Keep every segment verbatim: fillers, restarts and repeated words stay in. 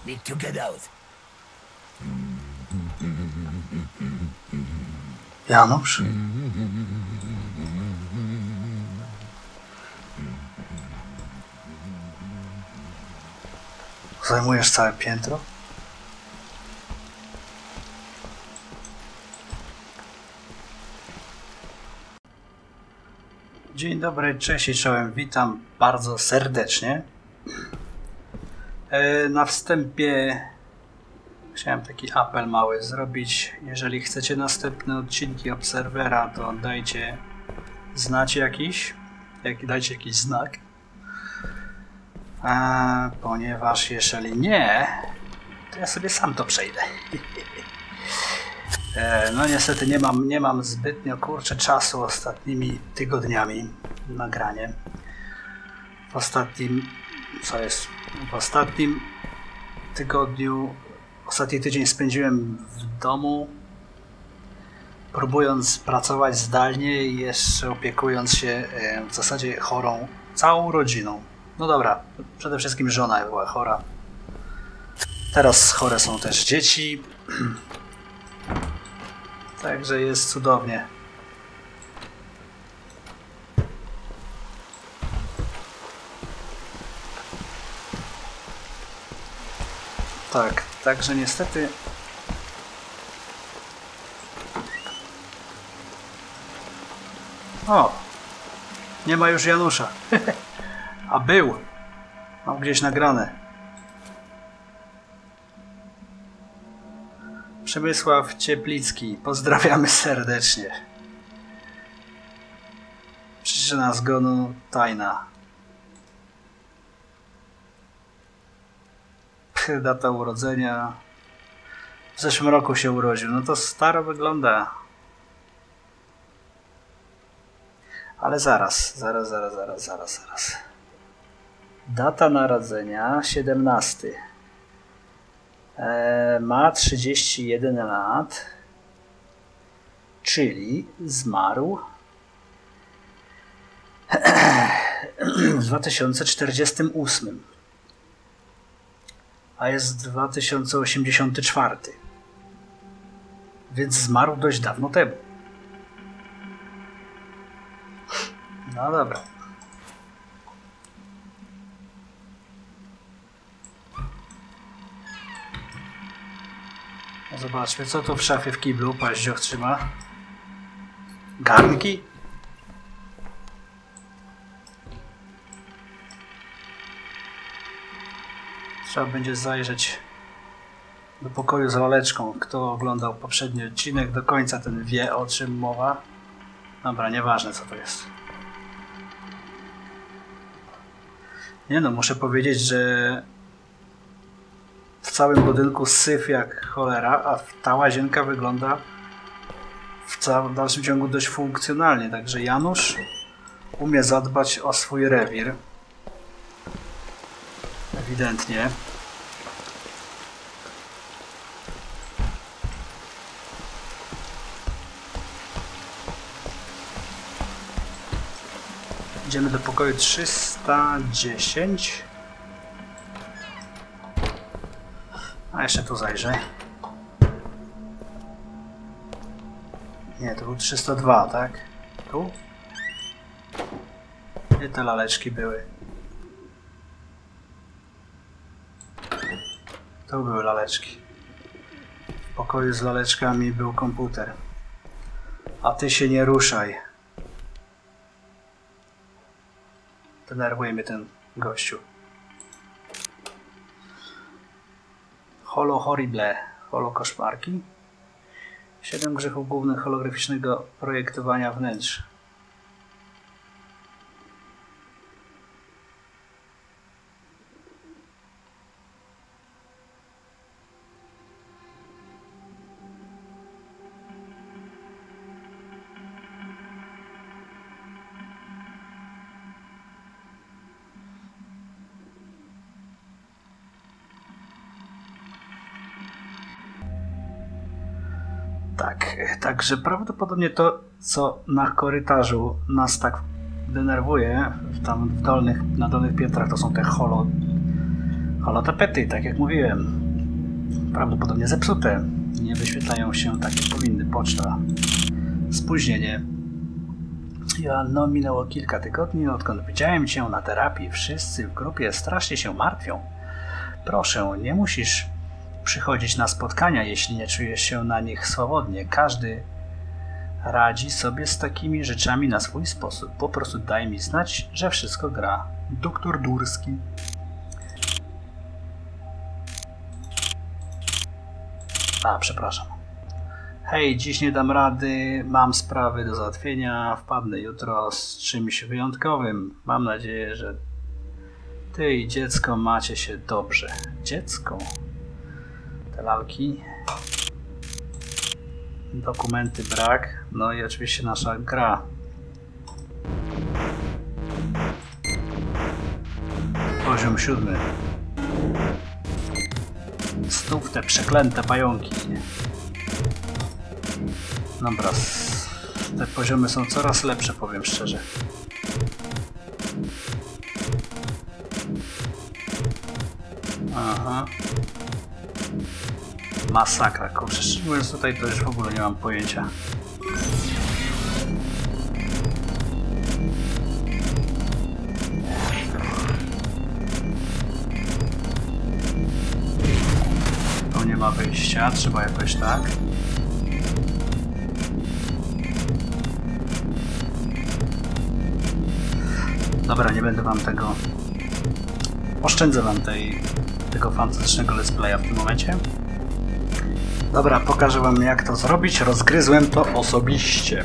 Need to get out. Janusz? Zajmujesz całe piętro? Dzień dobry, cześć i czołem, witam bardzo serdecznie. Na wstępie chciałem taki apel mały zrobić. Jeżeli chcecie następne odcinki Obserwera, to dajcie znać jakiś, jak, dajcie jakiś znak. A, ponieważ jeżeli nie, to ja sobie sam to przejdę. e, no niestety nie mam, nie mam zbytnio kurczę czasu ostatnimi tygodniami na granie. W ostatnim, co jest, w ostatnim tygodniu, ostatni tydzień spędziłem w domu, próbując pracować zdalnie i jeszcze opiekując się e, w zasadzie chorą całą rodziną. No dobra, przede wszystkim żona była chora. Teraz chore są też dzieci. Także jest cudownie. Tak, także niestety... O! Nie ma już Janusza. A był. Mam gdzieś nagrane. Przemysław Cieplicki. Pozdrawiamy serdecznie. Przyczyna zgonu tajna. Data urodzenia. W zeszłym roku się urodził. No to staro wygląda. Ale zaraz, zaraz, zaraz, zaraz, zaraz, zaraz. Data narodzenia siedemnasty. E, ma trzydzieści jeden lat. Czyli zmarł w dwa tysiące czterdziestym ósmym. A jest dwa tysiące osiemdziesiąty czwarty. Więc zmarł dość dawno temu. No dobra. Zobaczmy, co tu w szafie w kiblu paździoch trzyma. Garnki? Trzeba będzie zajrzeć do pokoju z laleczką. Kto oglądał poprzedni odcinek do końca, ten wie, o czym mowa. Dobra, nieważne co to jest. Nie no, muszę powiedzieć, że w całym budynku syf jak cholera, a ta łazienka wygląda w całym dalszym ciągu dość funkcjonalnie. Także Janusz umie zadbać o swój rewir. Ewidentnie. Idziemy do pokoju trzysta dziesięć. A jeszcze tu zajrzę. Nie, to był trzysta dwa, tak? Tu? Gdzie te laleczki były? Tu były laleczki. W pokoju z laleczkami był komputer. A ty się nie ruszaj. Denerwuje mnie ten gościu. Holo horrible. Holo koszmarki. Siedem grzechów głównych holograficznego projektowania wnętrz. Tak, także prawdopodobnie to, co na korytarzu nas tak denerwuje, tam w dolnych, na dolnych piętrach to są te holo Holotapety, tak jak mówiłem, prawdopodobnie zepsute. Nie wyświetlają się tak jak powinny. Poczta. Spóźnienie. Joanno, minęło kilka tygodni, odkąd widziałem cię na terapii. Wszyscy w grupie strasznie się martwią. Proszę, nie musisz przychodzić na spotkania, jeśli nie czujesz się na nich swobodnie. Każdy radzi sobie z takimi rzeczami na swój sposób. Po prostu daj mi znać, że wszystko gra. Doktor Durski. A, przepraszam. Hej, dziś nie dam rady, mam sprawy do załatwienia, wpadnę jutro z czymś wyjątkowym. Mam nadzieję, że ty i dziecko macie się dobrze. Dziecko? Te lalki. Dokumenty brak. No i oczywiście nasza gra. Poziom siódmy. Znów te przeklęte pająki. Dobra, te poziomy są coraz lepsze, powiem szczerze. Aha. Masakra, kurczę, szczerze mówiąc tutaj to już w ogóle nie mam pojęcia. Tu nie ma wyjścia, trzeba jakoś tak. Dobra, nie będę wam tego... Oszczędzę wam tej, tego fantastycznego let's playa w tym momencie. Dobra, pokażę wam jak to zrobić. Rozgryzłem to osobiście.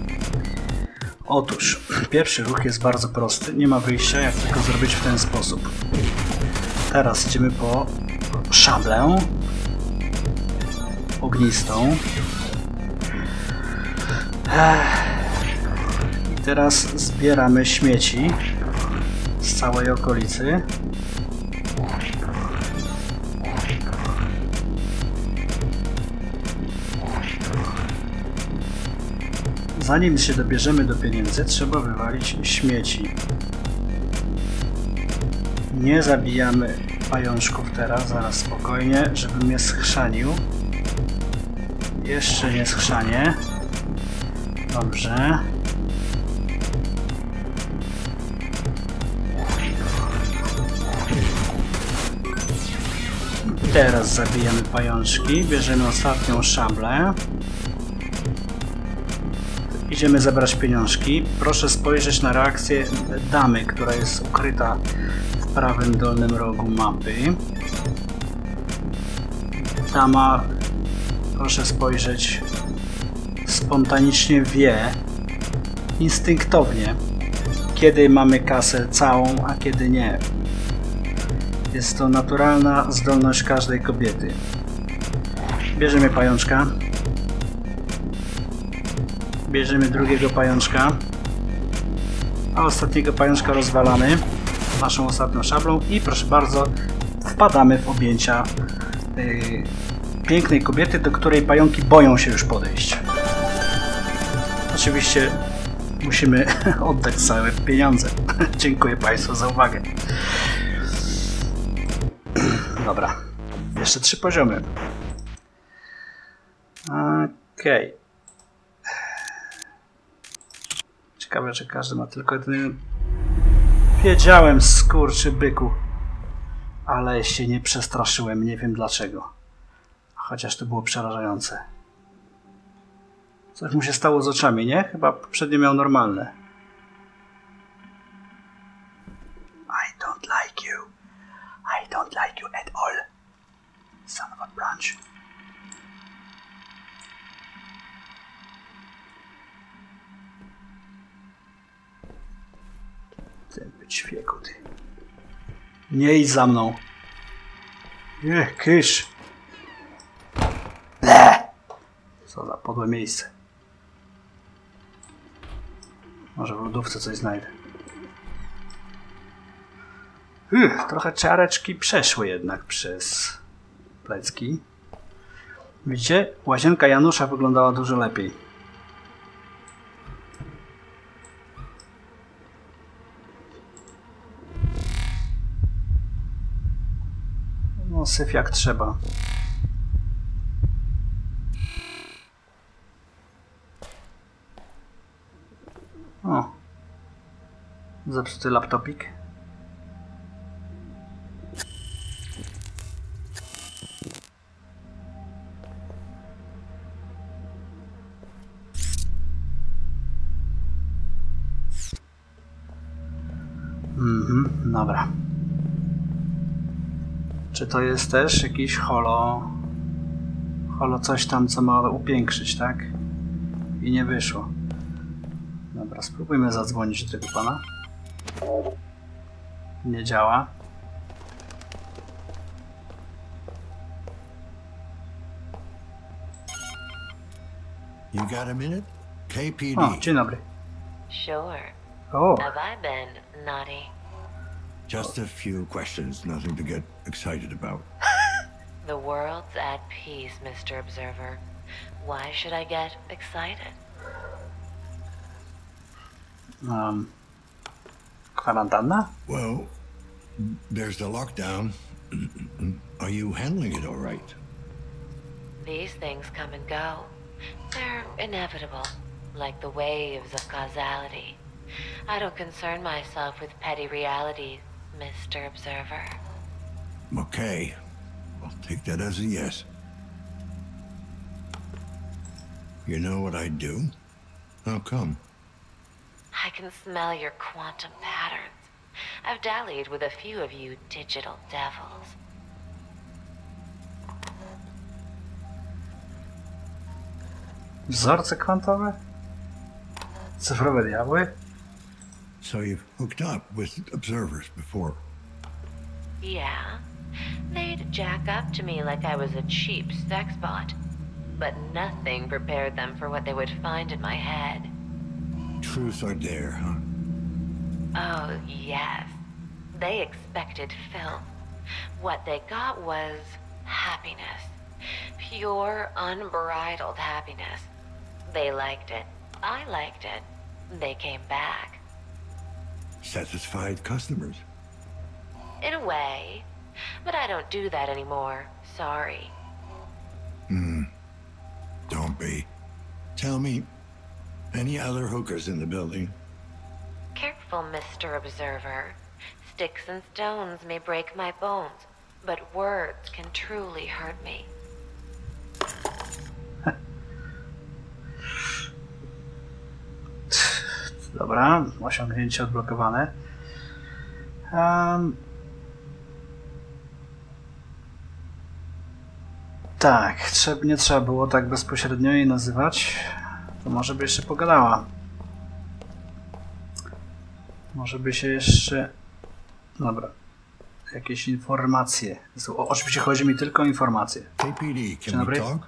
Otóż, pierwszy ruch jest bardzo prosty. Nie ma wyjścia, jak tylko zrobić w ten sposób. Teraz idziemy po szablę ognistą. I teraz zbieramy śmieci z całej okolicy. Zanim się dobierzemy do pieniędzy, trzeba wywalić śmieci. Nie zabijamy pajączków teraz, zaraz spokojnie, żebym mnie schrzanił. Jeszcze nie schrzanie. Dobrze. Teraz zabijamy pajączki, bierzemy ostatnią szablę. Idziemy zebrać pieniążki. Proszę spojrzeć na reakcję damy, która jest ukryta w prawym dolnym rogu mapy. Dama, proszę spojrzeć, spontanicznie wie, instynktownie, kiedy mamy kasę całą, a kiedy nie. Jest to naturalna zdolność każdej kobiety. Bierzemy pajączka. Bierzemy drugiego pajączka. A ostatniego pajączka rozwalamy naszą ostatnią szablą i proszę bardzo, wpadamy w objęcia yy, pięknej kobiety, do której pająki boją się już podejść. Oczywiście musimy oddać całe pieniądze. Dziękuję Państwu za uwagę. Dobra, jeszcze trzy poziomy. Okej. Okay. Ciekawe, że każdy ma tylko jeden. Wiedziałem, skurczybyku. Ale się nie przestraszyłem, nie wiem dlaczego. Chociaż to było przerażające. Coś mu się stało z oczami, nie? Chyba poprzednio miał normalne. I don't like you. I don't like you at all. Son of a branch. Ten być świeku, ty. Nie idź za mną. Nie, kysz. Ble! Co za podłe miejsce. Może w lodówce coś znajdę. Uch, trochę czareczki przeszły jednak przez plecki. Widzicie? Łazienka Janusza wyglądała dużo lepiej. No, syf jak trzeba. O. Zepsuty laptopik. Mhm, dobra. Czy to jest też jakiś holo... Holo coś tam, co ma upiększyć, tak? I nie wyszło. Dobra, spróbujmy zadzwonić do tego pana. Nie działa. You got a minute? K P D. O, dzień dobry. Sure. O, Have I been naughty? Just a few questions, nothing to get excited about. The world's at peace, Mister Observer. Why should I get excited? um, kwarantanna? Well, there's the lockdown. Are you handling it all right? These things come and go. They're inevitable, like the waves of causality. I don't concern myself with petty realities, Mister Observer. Okay. I'll take that as a yes. You know what I'd do? How come? I can smell your quantum patterns. I've dallied with a few of you digital devils. Wzorce kwantowe? Cyfrowe diabły? So you've hooked up with observers before? Yeah. They'd jack up to me like I was a cheap sex bot. But nothing prepared them for what they would find in my head. Truth or dare, huh? Oh, yes. They expected filth. What they got was happiness. Pure, unbridled happiness. They liked it. I liked it. They came back. Satisfied customers. In a way. But I don't do that anymore. Sorry. Hmm. Don't be. Tell me, any other hookers in the building? Careful, Mister Observer. Sticks and stones may break my bones, but words can truly hurt me. Dobra, osiągnięcie odblokowane. Um, tak, trzeba, nie trzeba było tak bezpośrednio jej nazywać. To może by jeszcze pogadała. Może by się jeszcze... Dobra. Jakieś informacje. O, oczywiście chodzi mi tylko o informacje. K P D, Dzień can we dobry. talk?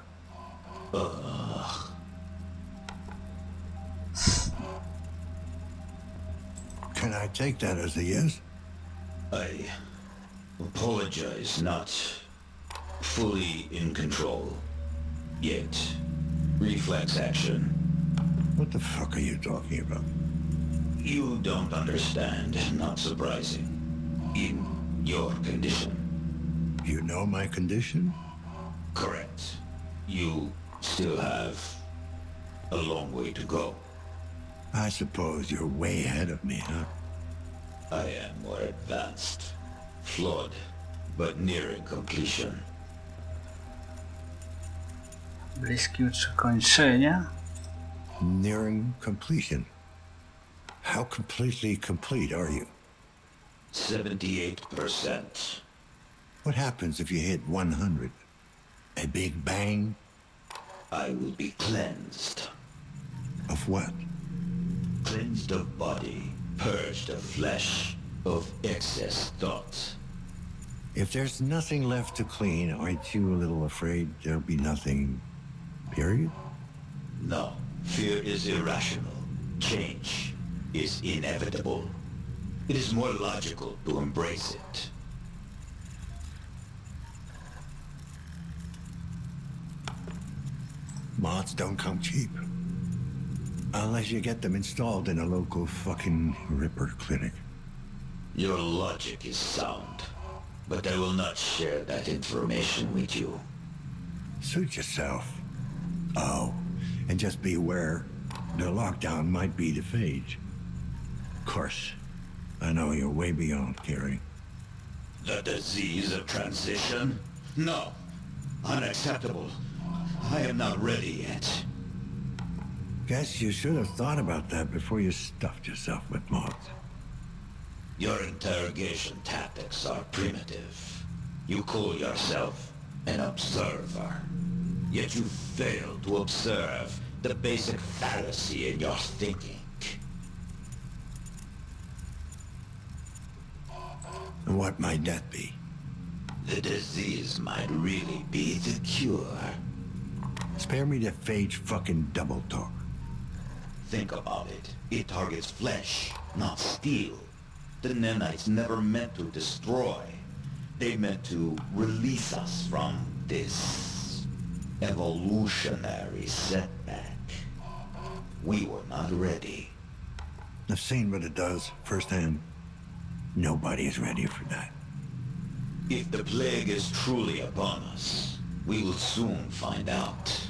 Can I take that as a yes? I apologize, not fully in control yet. Reflex action. What the fuck are you talking about? You don't understand, not surprising. In your condition. You know my condition? Correct. You still have a long way to go. I suppose you're way ahead of me, huh? I am more advanced. Flawed, but nearing completion. Bliskie ukończenia. Nearing completion. How completely complete are you? seventy-eight percent. What happens if you hit one hundred? A big bang? I will be cleansed. Of what? Cleansed of body, purged of flesh, of excess thoughts. If there's nothing left to clean, aren't you a little afraid there'll be nothing, period? No, fear is irrational. Change is inevitable. It is more logical to embrace it. Mods don't come cheap. Unless you get them installed in a local fucking Ripper clinic. Your logic is sound, but I will not share that information with you. Suit yourself. Oh, and just be aware, the lockdown might be the phage. Of course, I know you're way beyond caring. The disease of transition? No. Unacceptable. I am not ready yet. Guess you should have thought about that before you stuffed yourself with moths. Your interrogation tactics are primitive. You call yourself an observer. Yet you fail to observe the basic fallacy in your thinking. And what might that be? The disease might really be the cure. Spare me the phage fucking double talk. Think about it. It targets flesh, not steel. The nanites never meant to destroy. They meant to release us from this evolutionary setback. We were not ready. I've seen what it does firsthand. Nobody is ready for that. If the plague is truly upon us, we will soon find out.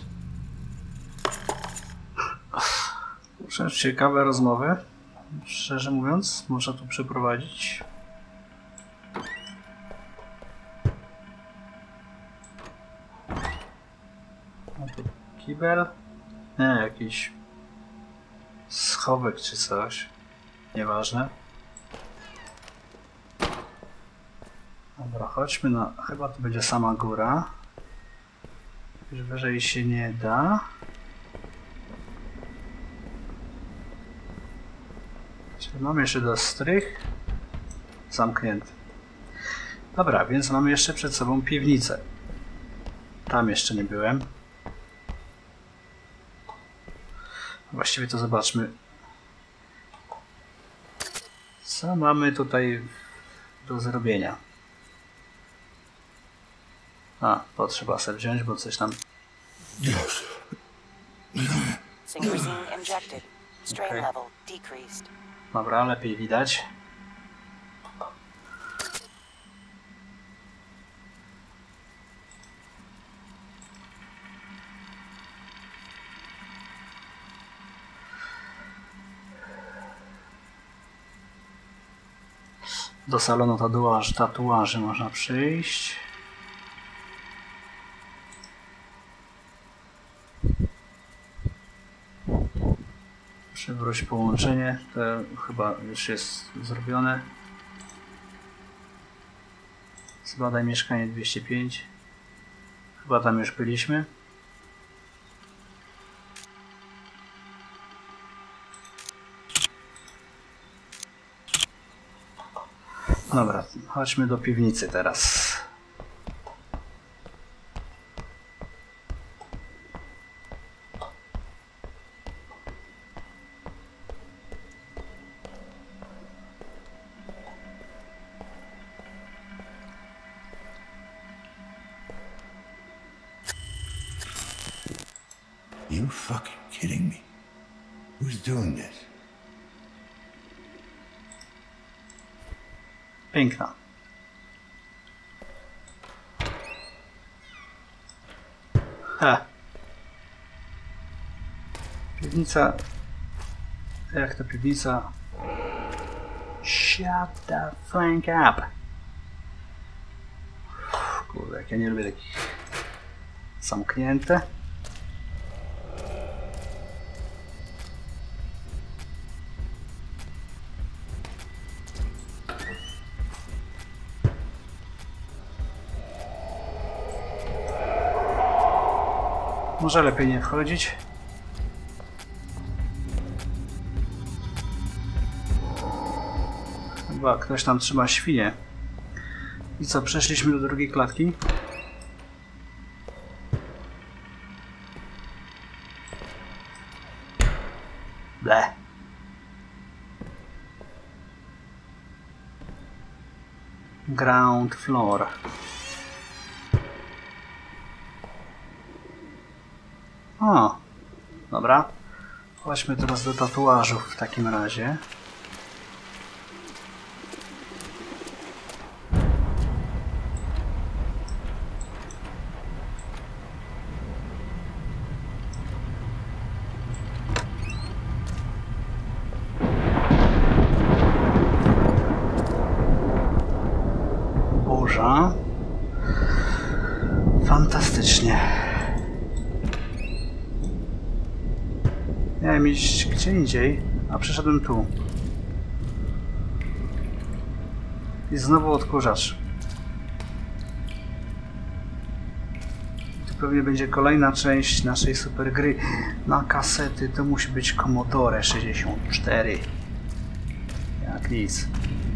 Ciekawe rozmowy. Szczerze mówiąc, można tu przeprowadzić. A tu kibel. Nie, jakiś schowek czy coś. Nieważne. Dobra, chodźmy na... Chyba to będzie sama góra. Już wyżej się nie da. Czyli mamy jeszcze do strych. Zamknięty. Dobra, więc mamy jeszcze przed sobą piwnicę. Tam jeszcze nie byłem. Właściwie to zobaczmy. Co mamy tutaj do zrobienia? A, to trzeba sobie wziąć, bo coś tam... Synchrosine injected. Strain Okay. level decreased. Dobra, lepiej widać. Do salonu tatuaży, tatuaży można przyjść. Przywróć połączenie, to chyba już jest zrobione. Zbadaj mieszkanie dwieście pięć. Chyba tam już byliśmy. Dobra, chodźmy do piwnicy teraz. You fucking kidding me? Who's doing this? Piękna. Ha. Piwnica. Jak to piwnica? Shut the fuck up. Kurde, jak ja nie lubię takich zamknięte. Może lepiej nie wchodzić. Chyba ktoś tam trzyma świnie. I co, przeszliśmy do drugiej klatki? Ble. Ground floor. O, dobra. Chodźmy teraz do tatuażów w takim razie. Fantastycznie. Miałem iść gdzie indziej, a przyszedłem tu. I znowu odkurzacz. Tu pewnie będzie kolejna część naszej super gry. Na kasety to musi być Commodore sześćdziesiąt cztery. Jak nic.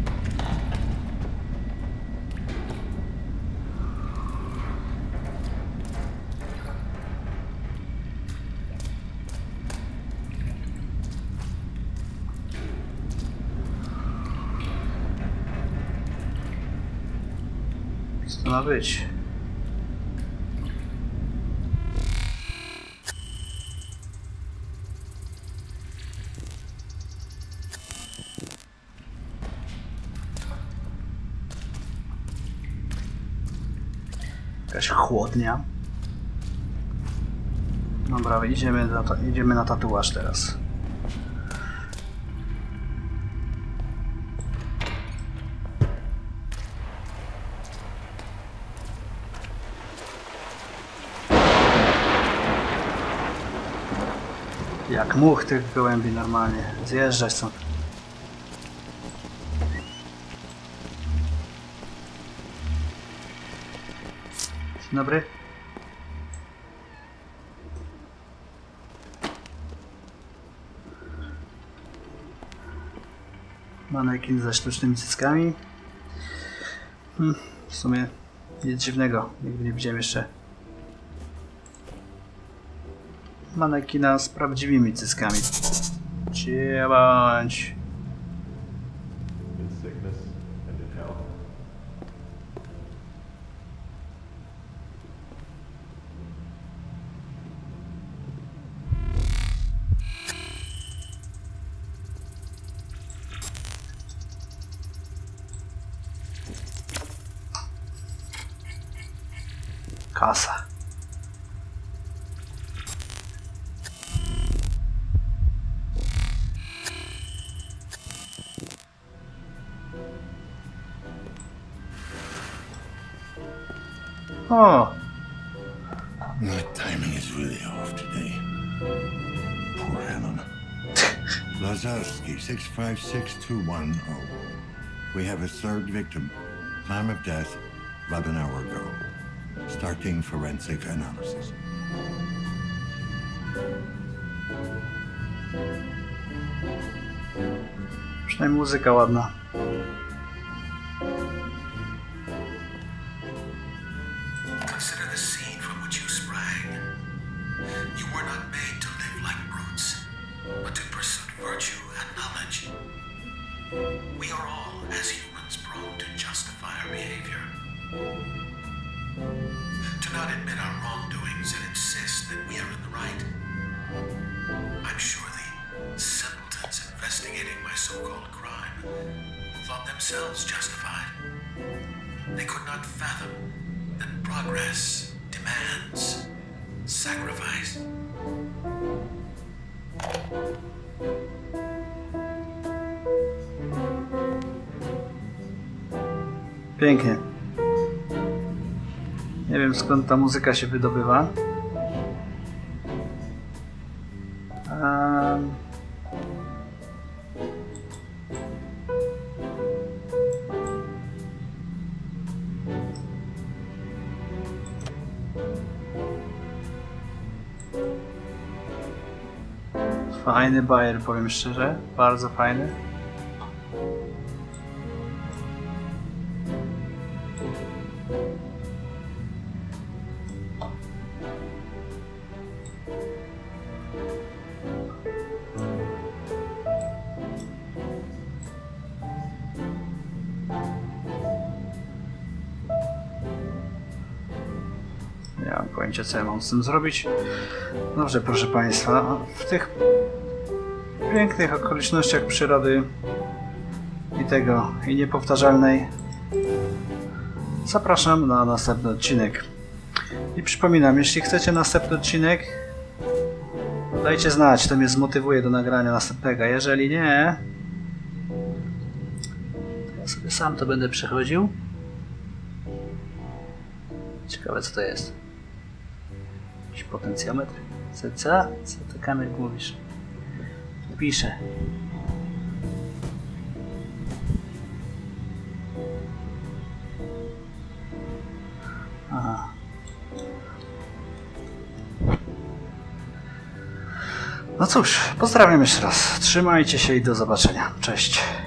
Co to ma być? Jakaś chłodnia. Dobra, idziemy na, to, idziemy na tatuaż teraz. Jak much tych gołębi normalnie. Zjeżdżać stąd. Dzień dobry. Manekin ze sztucznymi cyckami. Hmm, w sumie nic dziwnego. Nigdy nie widziałem jeszcze manekina z prawdziwymi cyckami. Ciebądź. Kasa. Oh. My timing is really off today. Poor Helen. Lazarski, six five six two one zero. We have a third victim. Time of death, about an hour ago. Starting forensic analysis. Przynajmniej muzyka ładna. Consider the scene from which you sprang. You were not made to live like brutes, but to pursue virtue and knowledge. We are all, as humans, prone to justify our behavior. To not admit our wrongdoings and insist that we are in the right. I'm sure the simpletons investigating my so-called crime thought themselves justified. They could not fathom that progress demands sacrifice. Pięknie. Nie wiem, skąd ta muzyka się wydobywa. Um... Fajny bajer, powiem szczerze. Bardzo fajny. Nie mam pojęcia, co ja mam z tym zrobić. Dobrze, proszę Państwa, w tych pięknych okolicznościach przyrody i tego, i niepowtarzalnej zapraszam na następny odcinek. I przypominam, jeśli chcecie następny odcinek, dajcie znać, to mnie zmotywuje do nagrania następnego. Jeżeli nie, to ja sobie sam to będę przechodził. Ciekawe, co to jest. Jakiś potencjometr? Co? Co? Co ty, Kamil, mówisz? Piszę. Aha. No cóż, pozdrawiam jeszcze raz. Trzymajcie się i do zobaczenia. Cześć.